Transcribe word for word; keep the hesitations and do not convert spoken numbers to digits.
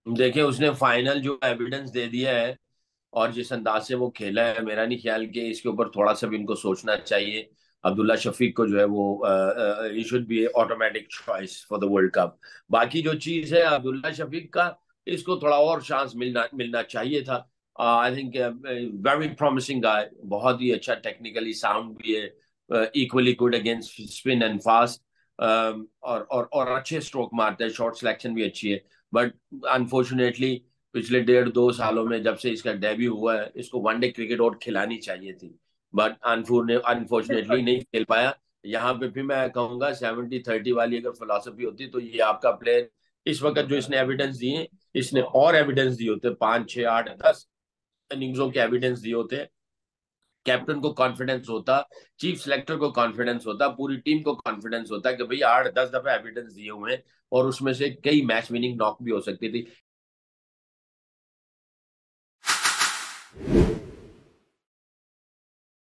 देखिए उसने फाइनल जो एविडेंस दे दिया है और जिस अंदाज से वो खेला है, मेरा नहीं ख्याल कि इसके ऊपर थोड़ा सा भी इनको सोचना चाहिए। अब्दुल्ला शफीक को जो है वो ही should be automatic choice for the world cup. बाकी जो चीज है अब्दुल्ला शफीक का, इसको थोड़ा और चांस मिलना मिलना चाहिए था। I think very promising guy, बहुत ही अच्छा, टेक्निकली साउंड भी है, equally good against spin and fast, और और और अच्छे स्ट्रोक मारता है, शॉट सिलेक्शन भी अच्छी है। बट अनफॉर्चुनेटली पिछले डेढ़ दो सालों में जब से इसका डेब्यू हुआ है, इसको वनडे क्रिकेट और खिलानी चाहिए थी, बट अनफॉर्चुनेटली बिल्कुल। नहीं खेल पाया। यहाँ पे भी मैं कहूंगा सेवेंटी थर्टी वाली अगर फिलोसफी होती तो ये आपका प्लेयर इस वक्त जो इसने एविडेंस दिए, इसने और एविडेंस दिए होते, पांच छह आठ दस इनिंग्सों के एविडेंस दिए होते, कैप्टन को कॉन्फिडेंस होता, चीफ सेलेक्टर को कॉन्फिडेंस होता, पूरी टीम को कॉन्फिडेंस होता कि भाई आठ दस दफे एविडेंस दिए हुए हैं और उसमें से कई मैच विनिंग नॉक भी हो सकती थी।